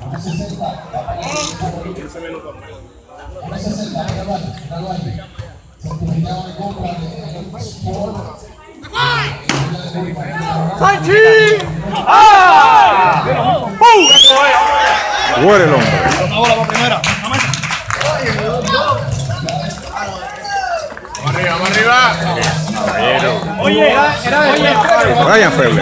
15 minutos más. ¡Sanchi! ¡Ah! Muere el hombre. Una bola por primera. Vamos arriba, vamos arriba. Oye, era Ryan Feble.